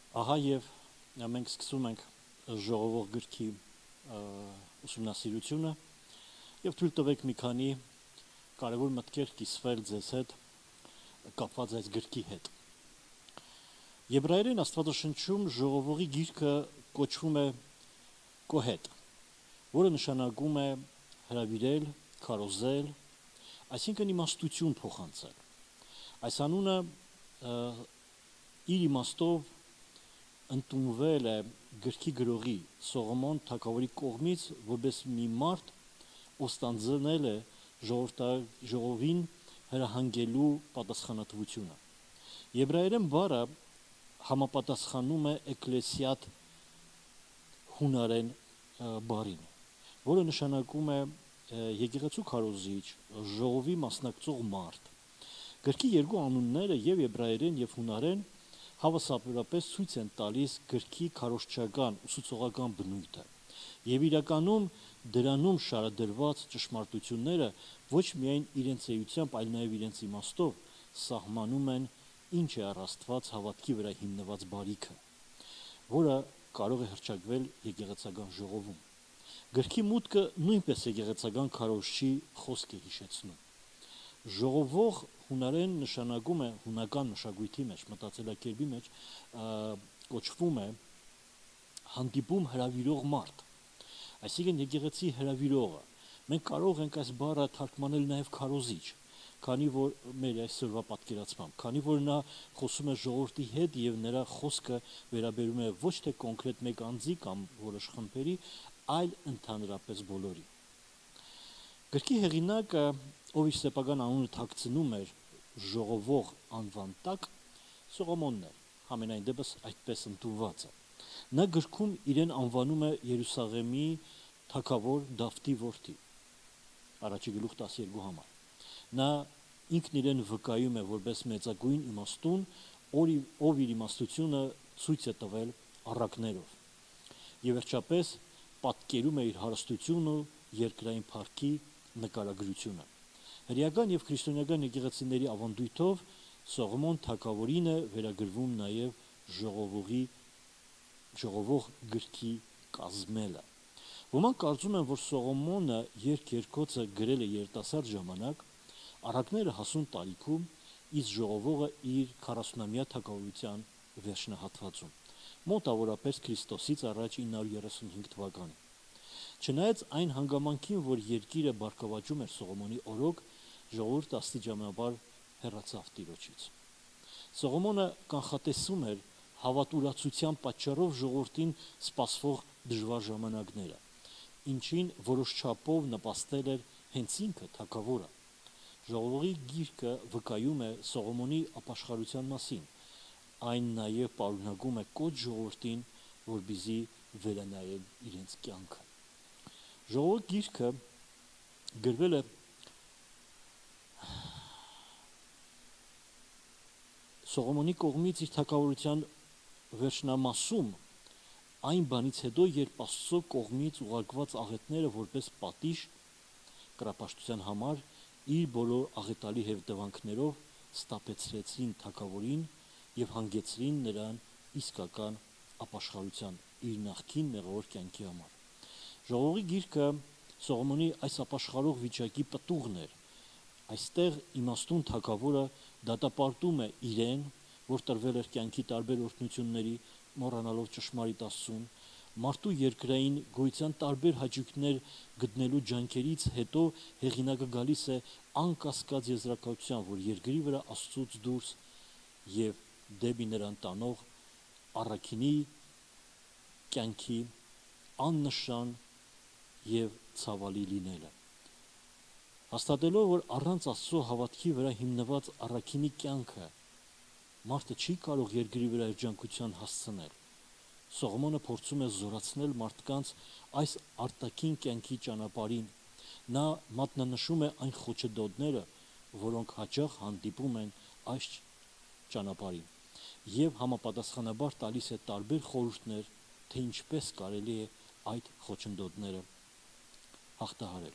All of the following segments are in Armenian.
Ահա եւ մենք սկսում ենք ժողովող գրքի ուսումնասիրությունը եւ թույլ տվեք մի քանի կարևոր մտքեր կիսվել ձեզ հետ կապված այս գրքի հետ։ Եբրայերեն Աստվածաշնչում ժողովողի գիրքը կոչվում է կոհետ, որը նշանակում է հրավիրել, քարոզել, այսինքն իմաստություն փոխանցել։ Այս անունը իր իմաստով ընդունվել է գրքի գրողի Սողոմոն թագավորի կողմից, որպես մի մարդ ոստանձնել է ժողովին հրահանգելու պատասխանատվությունը։ Եբրայերեն բառը համապատասխանում է էկլեսիատ հունարեն բառին, որը նշանակում է եկեղեցու քարոզիչ, ժողովի մասնակցող մարդ։ Գրքի երկու անունները եւ եբրայերեն եւ հունարեն հավասարապես ցույց են տալիս գրքի քարոզչական ուսուցողական բնույթը եւ իրականում դրանում շարադրված ճշմարտությունները ոչ միայն իրենց էությամբ, այլ նաեւ իրենց իմաստով սահմանում են ինչ է առ Աստված հավատքի վրա հիմնված բարիքը, որը կարող է հռչակվել եկեղեցական ժողովում։ Գրքի մուտքը նույնպես եկեղեցական քարոզչի խոսք է հիշեցնում։ Ժողովող հունարեն նշանակում է հունական մշակույթի մեջ, մտածելակերպի մեջ կոչվում է հանդիպում հրավիրող մարդ, այսինքն եկեղեցի հրավիրողը։ Մենք կարող ենք այս բառը թարգմանել նաև քարոզիչ, քանի որ մեր այսօրվա պատկերացմամբ, քանի որ նա խոսում է ժողովրդի հետ եւ նրա խոսքը վերաբերում է ոչ թե կոնկրետ մեկ անձի կամ որոշ խմբերի, այլ ընդհանրապես բոլորի։ Գրքի հեղինակը, ով իր սեփական անունը թաքցնում էր ժողովող անվան տակ, Սողոմոնն էր, համենայն դեպս այդպես ընդունված է։ Նա գրքում իրեն անվանում է Երուսաղեմի թագավոր Դավթի որդի, առաջի գլուխ 12 համար։ Նա ինքն իրեն վկայում է որպես մեծագույն իմաստուն, ով իր իմաստությունը ցույց է տվել առակներով։ Եվ վերջապես պատկերում է իր հարստությունը երկրային փառքի նկարագրությունը։ Հրեական եւ քրիստոնեական եկեղեցիների ավանդույթով Սողոմոն թագավորին է վերագրվում նաեւ ժողովող գրքի կազմելը։ Ոմանք կարծում են, որ Սողոմոնը երկերկոցը գրել է երիտասարդ ժամանակ, առակները հասուն տարիքում, իսկ ժողովողը իր 40-ամյա թագավորության վերջնահատվածում, մոտավորապես Քրիստոսից առաջ 935 թվականին։ Չնայած այն հանգամանքին, որ երկիրը բարգավաճում էր Սողոմոնի օրոք, ժողովուրդը աստիճանաբար հեռացավ Տիրոջից։ Սողոմոնը կանխատեսում էր հավատուրացության պատճառով ժողովրդին սպասվող դժվար ժամանակները, ինչին որոշ չափով նպաստել էր հենց ինքը թագավորը։ Ժողովի գիրքը վկայում է Սողոմոնի ապաշխարության մասին, այն նաև պարունակում է կոչ ժողովրդին, որպեսզի վերանայեն իրենց կյանքը։ Ժողովի գիրքը գրվել է Սողոմոնի կողմից իր թագավորության վերջնամասում, այն բանից հետո, երբ Աստծո կողմից ուղարկված աղետները որպես պատիժ կրապաշտության համար իր բոլոր աղետալի հետևանքներով ստապեցրեցին թագավորին եւ հանգեցրին նրան իսկական ապաշխարության իր նախկին մեղավոր կյանքի համար։ Ժողովի գիրքը Սողոմոնի այս ապաշխարող վիճակի պտուղն էր։ Այստեղ իմաստուն թագավորը դատապարտում է իրեն, որ տրվել էր կյանքի տարբեր օրհնությունների, մոռանալով ճշմարիտ Աստծուն, մարդու երկրային գոյության տարբեր հաճույքներ գտնելու ջանքերից հետո հեղինակը գալիս է անկասկած եզրակացության, որ երկրի վրա Աստծուց դուրս եւ դեպի նրան տանող առաքինի կյանքի աննշան եւ ցավալի լինելը։ Հաստատելով, որ առանց Աստծո հավատքի վրա հիմնված առաքինի կյանքը մարդը չի կարող երկրի վրա երջանկության հասցնել, Սողոմոնը փորձում է զորացնել մարդկանց այս արտաքին կյանքի ճանապարհին։ Նա մատնանշում է այն խոչընդոտները, որոնք հաճախ հանդիպում են այս ճանապարհին, եւ համապատասխանաբար տալիս է տարբեր խորհուրդներ, թե ինչպես կարելի է այդ խոչընդոտները հաղթահարել։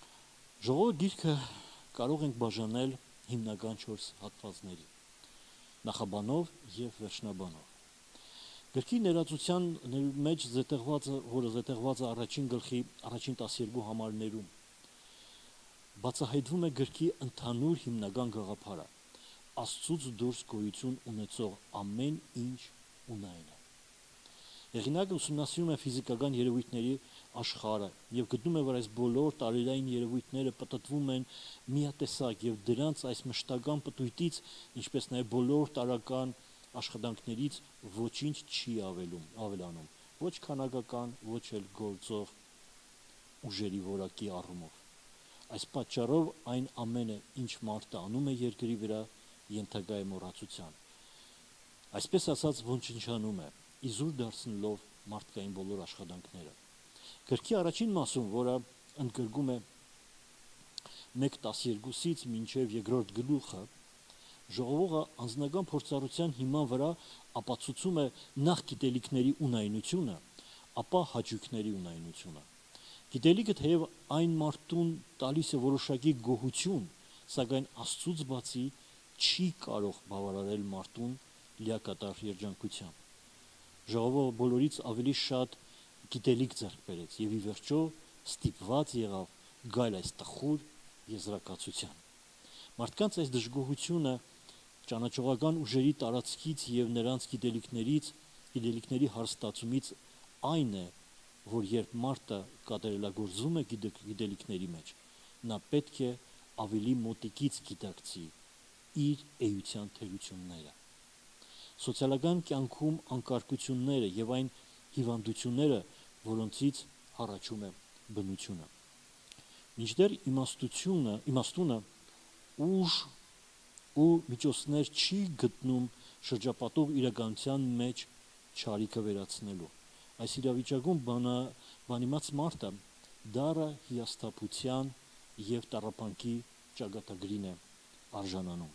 Ժողովի գիրքը կարող ենք բաժանել հիմնական 4 հատվածների։ նախաբանով եւ վերջնաբանով։ Գրքի ներածության մեջ որը զետեղված է առաջին գլխի առաջին 12 համարներում, բացահայտվում է գրքի ընդհանուր հիմնական գաղափարը՝ Աստծուց դուրս գոյություն ունեցող ամեն ինչ ունայն է։ Հեղինակը ուսումնասիրում է ֆիզիկական երևույթների աշխարհը եւ գտնում է, որ այս բոլոր տարերային երևույթները պատտվում են միատեսակ եւ դրանց այս մշտական պտույտից, ինչպես նաեւ բոլոր տարական աշխատանքներից ոչինչ չի ավելանում, ոչ քանակական, ոչ էլ գործող ուժերի որակի առումով։ Այս պատճառով այն ամենը, ինչ մարդը անում է երկրի վրա, ենթակա է մոռացության։ Այսպես ասած, ոչնչանում է, իզուր դարձնելով մարդկային բոլոր աշխատանքները։ Գրքի առաջին մասում, որը ընդգրկում է 1:12-ից մինչև երկրորդ գլուխը, ժողովողը անձնական փորձառության հիման վրա ապացուցում է նախ գիտելիքների ունայնությունը, ապա հաճույքների ունայնությունը։ Գիտելիքը թեև այն մարդուն տալիս է որոշակի գոհություն, սակայն Աստծուց բացի չի կարող բավարարել մարդուն լիակատար երջանկությամբ։ Ժողովը բոլորից ավելի շատ գիտելիք ձեռք բերեց եւ ի վերջո ստիպված եղավ գալ այս տխուր եզրակացության։ Մարդկանց այս դժգոհությունը ճանաչողական ուժերի տարածքից եւ նրանց գիտելիքների հարստացումից այն է, որ երբ մարդը կատարելագործում է գիտելիքների մեջ, նա պետք է ավելի մոտիկից գիտակցի իր էության թերությունները։ Սոցիալական կյանքում անկարգությունները եւ այն հիվանդությունները, որոնցից հառաչում է բնությունը։ Մինչդեռ իմաստունը ուժ ու միջոցներ չի գտնում շրջապատող իրականության մեջ չարիքը վերացնելու։ Այս իրավիճակում բանիմաց մարդը դառը հիասթափության եւ տառապանքի ճակատագրին է արժանանում։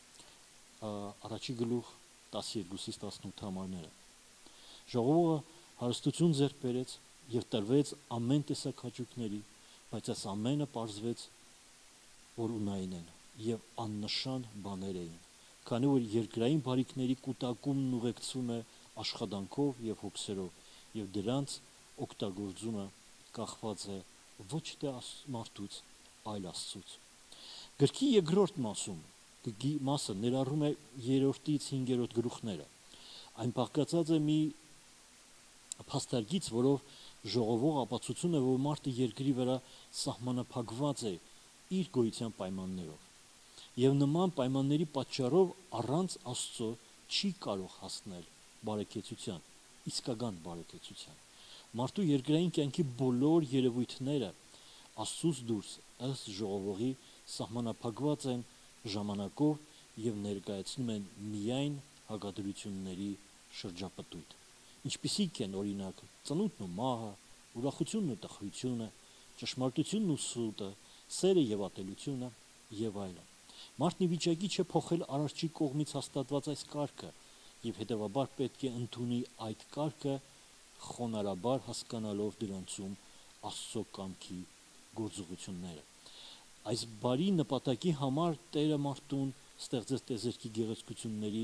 Առաջի գլուխ 12-ից 18 համարները։ Ժողովը հարստություն ձեռք բերեց եւ տրվեց ամեն տեսակ հաճույքների, բայց այս ամենը պարզվեց, որ ունայն են եւ աննշան բաներ էին, քանի որ երկրային բարիքների կուտակումն ուղեկցվում է աշխատանքով եւ հոգսերով եւ դրանց օգտագործումը կախված է ոչ թե մարդուց, այլ Աստծուց։ Գրքի երկրորդ մասը ներառում է 3-ից 5-րդ գլուխները։ Այն բաղկացած է մի փաստարկից, որով ժողովող ապացուցում է, որ մարդը երկրի վրա սահմանափակված է իր գոյության պայմաններով եւ նման պայմանների պատճառով առանց Աստծո չի կարող հասնել բարեկեցության, իսկական բարեկեցության։ Մարդու երկրային կյանքի բոլոր երևույթները Աստծուց դուրս ըստ ժողովողի սահմանափակված են ժամանակով եւ ներկայացնում են միայն հակադրությունների շրջապտույտ, ինչպիսիք են օրինակ ծնունդն ու մահը, ուրախությունն ու տխրությունը, ճշմարտությունն ու սուտը, սերը եւ ատելությունը եւ այլն։ Մարդն ի վիճակի չէ փոխել Արարչի կողմից հաստատված այս կարգը եւ հետեւաբար պետք է ընդունի այդ կարգը խոնարհաբար հասկանալով դրանցում Աստծո կամքի գործողությունները։ Այս բարի նպատակի համար Տերը մարդուն ստեղծեց տեզերքի գեղեցկությունների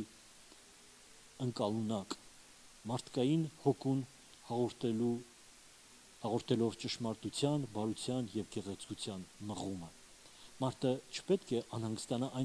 ընկալունակ, մարդկային հոգուն հաղորդելով ճշմարտության, բարության եւ գեղեցկության մղումը։ Մարդը չպետք է անհանգստանա այն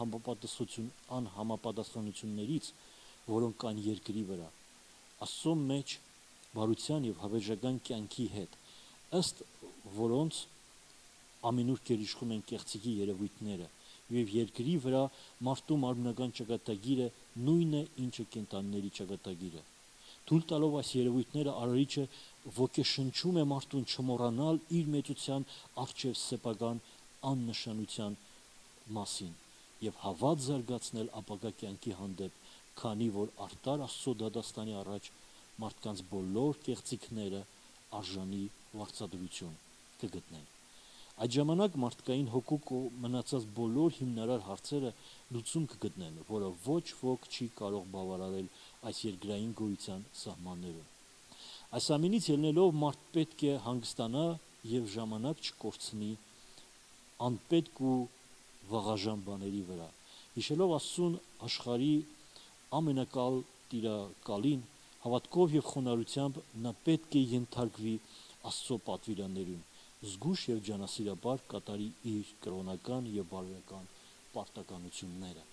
անհամապատասխանություններից, որոնք կան երկրի վրա, Աստծո մեջ բարության եւ հավերժական կյանքի հետ, ըստ որոնց ամենուր գերիշխում են կեղծիքի երևույթները եւ երկրի վրա մարդու մարմնական ճակատագիրը նույնը, ինչը կենդանիների ճակատագիրը։ Թույլ տալով այս երևույթները Արարիչը ոգեշնչում է մարդուն չմոռանալ իր մեծության առջև սեփական աննշանության մասին եւ հավատ զարգացնել ապագա կյանքի հանդեպ, քանի որ արտար Աստծո դատաստանի առաջ մարդկանց բոլոր կեղծիքները արժանի վարձատրություն կգտնեն։ Այդ ժամանակ մարդկային հոգու մնացած բոլոր հիմնարար հարցերը լուծում կգտնեն, որը ոչ ոք չի կարող բավարարել այս երկրային գոյության սահմաններում։ Այս ամենից ելնելով մարդ պետք է հանգստանա եւ ժամանակ չկորցնի անպետք ու վաղաժամ բաների վրա, հիշելով Աստծուն աշխարհի ամենակալ տիրակալին հավատքով եւ խոնարհությամբ նա պետք է ենթարկվի Աստծո պատվիրաններուն, զգուշ եւ ջանասիրաբար կատարի իր կրոնական եւ բարոյական պարտականությունները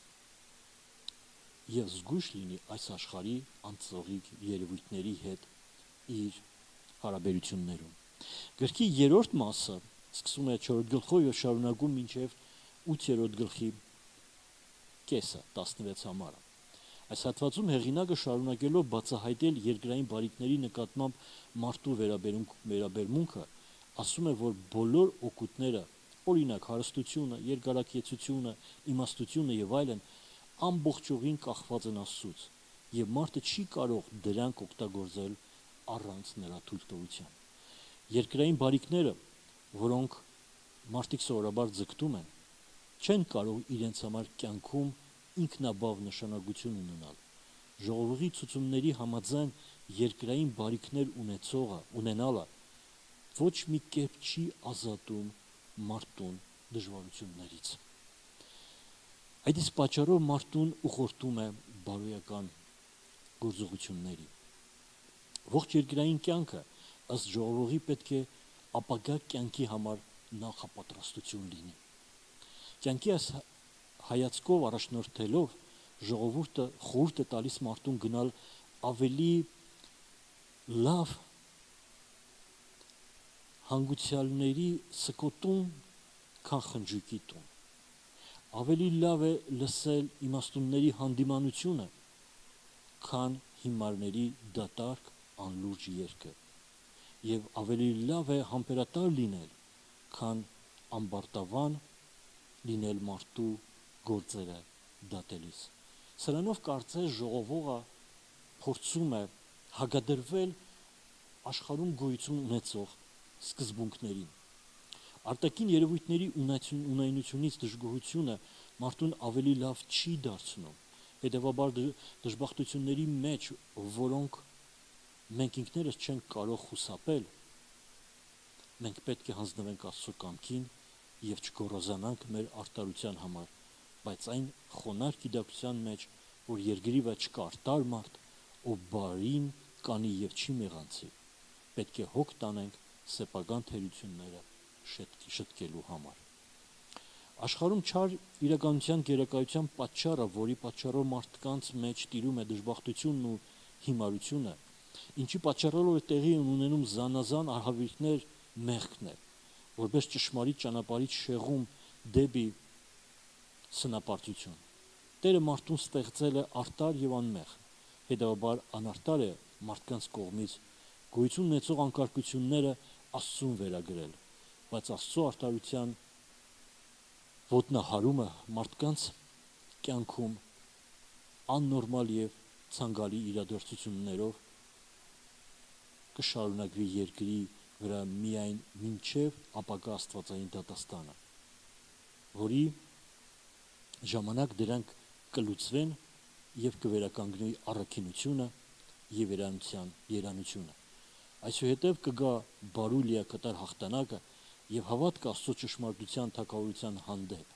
եւ զգուշ լինի այս աշխարհի անծողիկ երևույթների հետ իր հարաբերություններում։ Գրքի երրորդ մասը սկսում է 4-րդ գլխով եւ շարունակում մինչեւ 8-րդ գլխի կեսը 16 համարը։ Այս հատվածում հեղինակը շարունակելով բացահայտել երկրային բարիքների նկատմամբ մարդու վերաբերմունքը, ասում է, որ բոլոր օգուտները, օրինակ հարստությունը, երկարակեցությունը, իմաստությունը եւ այլն, ամբողջովին կախված են Աստծուց, եւ մարդը չի կարող դրանք օգտագործել առանց նրա թույլտվության։ Երկրային բարիքները, որոնք մարդիկ սովորաբար ձգտում են, չեն կարող իրենց համար կյանքում ինքնաբավ նշանակություն ունենալ։ Ժողովրդի ցուցումների համաձայն երկրային բարիքներ ունենալը ոչ մի կերպ չի ազատում մարդուն դժվարություններից։ Այդ իսկ պատճառով մարդուն ուղղորդում է բարոյական գործողությունների։ Ողջ երկրային կյանքը ըստ ժողովրդի պետք է ապագա կյանքի համար նախապատրաստություն լինի։ Կյանքի այս հայացքով առաջնորդելով ժողովուրդը խորհուրդ է տալիս մարդուն գնալ ավելի լավ հանգուցյալների սկոտուն, քան խնջույքի տուն։ Ավելի լավ է լսել իմաստունների հանդիմանությունը, քան հիմարների դատարկ անլուրջ երգը։ Եվ ավելի լավ է համբերատար լինել, քան ամբարտավան լինել մարդու գործերը դատելիս։ Սրանով կարծես ժողովողը փորձում է հագադրվել աշխարհում գոյություն ունեցող սկզբունքներին։ Արտաքին երևույթների ունայնությունից դժգոհությունը մարդուն ավելի լավ չի դարձնում։ Հետևաբար դժբախտությունների մեջ, որոնք մենք ինքներս չենք կարող խուսափել, մենք պետք է հանձնվենք Աստծո կամքին եւ չգոռոզանանք մեր արտարության համար, բայց այն խոնարհ գիտակցության մեջ, որ երկրի վրա չկա արտար մարդ, ով բարին կանի եւ չի մեղանցի, պետք է հոգ տանենք սեփական թերությունները շտկելու համար։ Աշխարհում չար իրականության գերակայության պատճառը, որի պատճառով մարդկանց մեջ տիրում է դժբախտությունն ու հիմարությունը, ինչի պատճառով է տեղի ունենում զանազան արհավիրքներ, մեղքն է, որպես ճշմարիտ ճանապարհից շեղում դեպի սնապարտություն։ Տերը մարդուն ստեղծել է արտար եւ անմեղ, հետեւաբար անարտար է մարդկանց կողմից գոյություն ունեցող անկարգությունները Աստծուն վերագրել, բայց Աստծո արտարության ոտնահարումը մարդկանց կյանքում աննորմալ եւ ցանկալի իրադարձություններով կշարունակվի երկրի վրա միայն մինչև ապագա աստվածային դատաստանը, որի ժամանակ դրանք կլուծվեն եւ կվերականգնվի առաքինությունը եւ երանությունը։ Այսուհետև կգա բարու լիակատար հաղթանակը եւ հավատք Աստծո ճշմարտության թագավորության հանդեպ։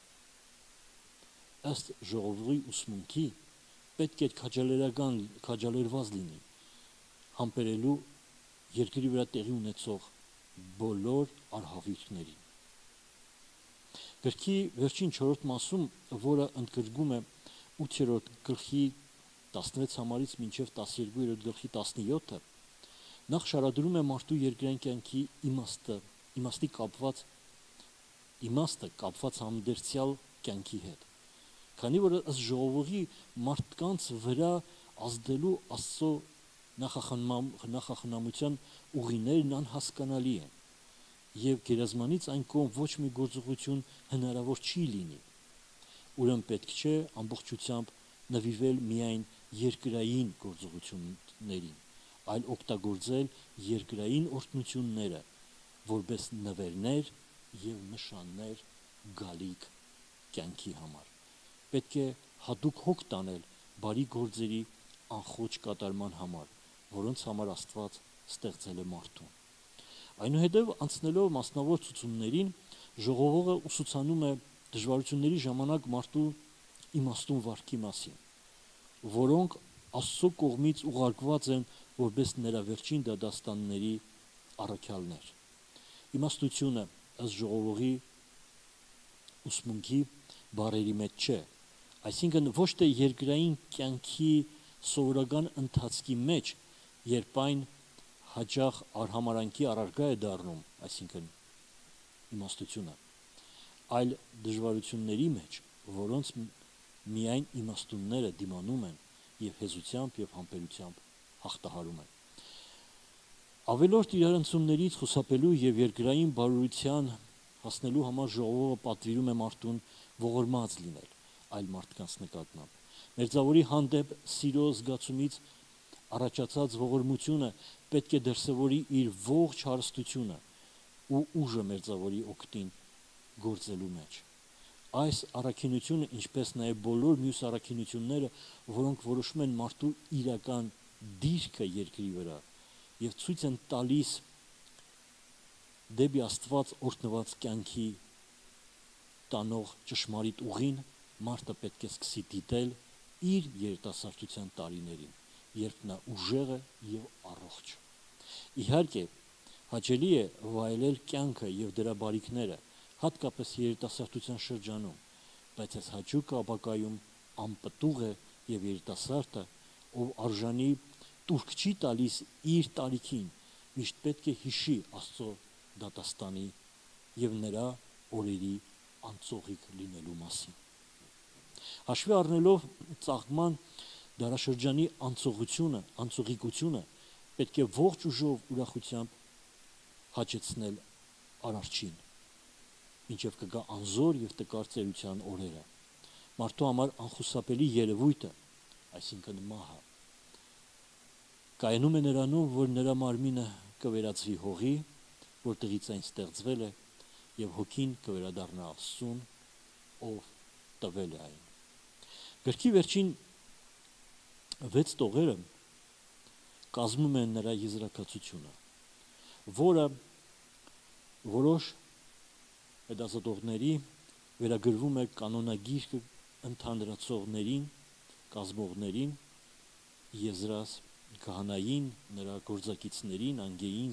Ըստ ժողովրդի ուսմունքի պետք է քաջալերված լինի համբերելու երկրի վրա տեղի ունեցող բոլոր արհավիրքներին։ Գրքի վերջին 4-րդ մասում, որը ընդգրկում է 8-րդ գլխի 16 համարից մինչև 12-րդ գլխի 17-ը, նախ շարադրում է մարդու երկրային կյանքի իմաստը կապված համդերցյալ կյանքի հետ։ Քանի որ ըստ ժողովրդի մարդկանց վրա ազդելու Աստծո նախախնամության ուղիներն անհասկանալի են եւ գերազմանից այն կողմ ոչ մի գործողություն հնարավոր չի լինի։ Ուրեմն պետք չէ ամբողջությամբ նվիրվել միայն երկրային գործողություններին, այլ օգտագործել երկրային օրհնությունները որպես նվերներ եւ նշաններ գալիք կյանքի համար։ Պետք է հատուկ հոգ տանել բարի գործերի անխոճ կատարման համար, որոնց համար Աստված ստեղծել է մարդուն։ Այնուհետև անցնելով մասնավոր ցուցումներին, ժողովողը ուսուցանում է դժվարությունների ժամանակ մարդու իմաստուն վարքի մասին։ որոնք Աստծո կողմից ուղարկված են որպես նրա վերջին դատաստանների առաքյալներ։ Իմաստությունը ըստ ժողովողի ուսմունքի բառերի մեջ չէ, այսինքն ոչ թե երկրային կյանքի սովորական ընթացքի մեջ, երբ այն հաճախ արհամարանքի առարկա է դառնում, այսինքն իմաստությունը, այլ դժվարությունների մեջ, որոնց միայն իմաստունները դիմանում են եւ հեզությամբ եւ համբերությամբ հաղթահարում են։ Ավելորդ իրարանցումներից խուսափելու եւ երկրային բարօրության հասնելու համար ժողովը պատվիրում է մարդուն ողորմած լինել այլ մարդկանց նկատմամբ։ Մերձավորի հանդեպ սիրո զգացումից առաջացած ողորմությունը պետք է դրսևորի իր ողջ հարստությունը ու ուժը մերձավորի օգտին գործելու մեջ։ Այս առաքինությունը, ինչպես նաև բոլոր մյուս առաքինությունները, որոնք որոշում են մարդու իրական դիրքը երկրի վրա եւ ցույց են տալիս դեպի Աստված օրհնված կյանքի տանող ճշմարիտ ուղին, մարդը պետք է սկսի դիտել իր երիտասարդության տարիներին, երբ նա ուժեղ է եւ առողջ։ Իհարկե, հաճելի է վայելել կյանքը եւ դրա բարիքները, հատկապես երիտասարդության շրջանում, բայց այս հաճույքը ապակայում անպտուղ է եւ երիտասարդը, ով արժանի տուրք չի տալիս իր տարիքին, միշտ պետք է հիշի Աստծո դատաստանի եւ նրա օրերի անցողիկ լինելու մասին։ Հաշվի առնելով ծաղկման դարաշրջանի անցողիկությունը պետք է ողջ ուժով ուրախությամբ հաճեցնել արարչին, մինչև կգա անզոր եւ տկար ծերության օրերը։ Մարդու համար անխուսափելի երևույթը, այսինքն մահը, կայանում է նրանում, որ նրա մարմինը կվերածվի հողի, որտեղից այն ստեղծվել է, եւ հոգին կվերադառնա Աստծուն, ով տվել է այն։ Գրքի վերջին 6 տողերը կազմում են նրա եզրակացությունը, որը որոշ հետազոտողների վերագրվում է կանոնագիրքը ընդհանրացողներին, կազմողներին, Եզրաս քահանային, նրա գործակիցներին, Անգեին,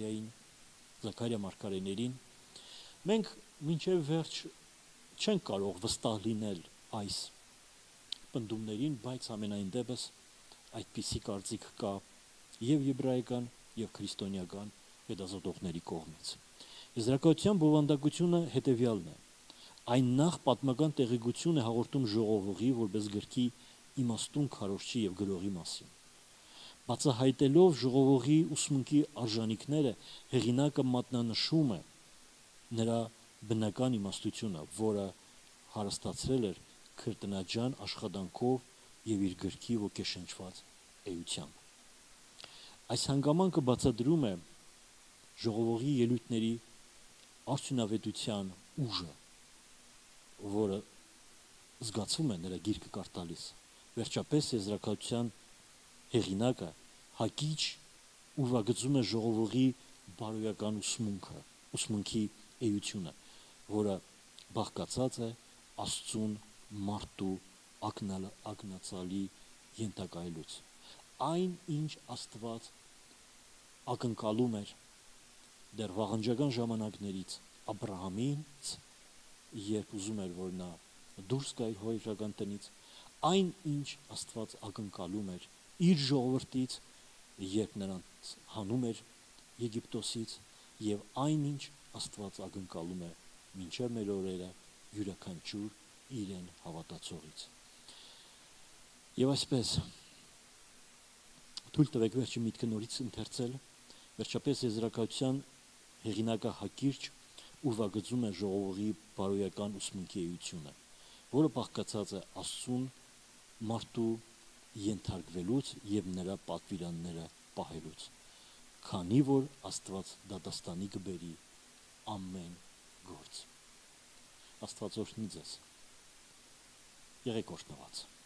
Զաքարիա մարգարեներին։ Մենք մինչև վերջ չենք կարող վստահ լինել այս պնդումներին, բայց ամենայն դեպս այդպիսի կարծիք կա եւ եբրայական եւ քրիստոնեական հետազոտողների կողմից։ Եզրակացության բովանդակությունը հետեւյալն է. այն նախ պատմական տեղեկություն է հաղորդում ժողովողի որպես գրքի իմաստուն քարոզչի եւ գրողի մասին։ Բացահայտելով ժողովողի ուսմունքի արժանինքները, հեղինակը մատնանշում է նրա բնական իմաստությունը, որը հարստացրել էր քրտնաջան աշխատանքով եւ իր գրքի ոգեշնչված էությամբ։ Այս հանգամանքը բացատրում է ժողովողի ելույթների արդյունավետության ուժը, որը զգացվում է նրա գիրքը կարդալիս։ Վերջապես եզրակացության հեղինակը հակիչ ուրվագծում է ժողովողի բարոյական ուսմունքի էությունը, որը բաղկացած է Աստծուն մարդու ակնածալի ենթակայելուց։ Այն, ինչ Աստված ակնկալում էր դեռ վաղնջական ժամանակներից Աբրահամից, երբ ուզում էր, որ նա դուրս գա իր հորական տնից, այն, ինչ Աստված ակնկալում էր իր ժողովրդից, երբ նրանց հանում էր Եգիպտոսից, եւ այնինչ Աստված ակնկալում է մինչև մեր օրերը յուրաքանչյուր իրեն հավատացողից։ Եվ այսպես թույլ տվեք վերջի միտքը նորից ընթերցել, վերջապես եզրակացության հեղինակը հակիրճ ուրվագծում է ժողովողի բարոյական ուսմունքի էությունը, որը բաղկացած է Աստծուն մարդու ենթարկվելուց եւ նրա պատվիրանները պահելուց, քանի որ Աստված դատաստանի կբերի ամեն գործ։ Աստված օրհնի ձեզ։ Եղեք օրհնված։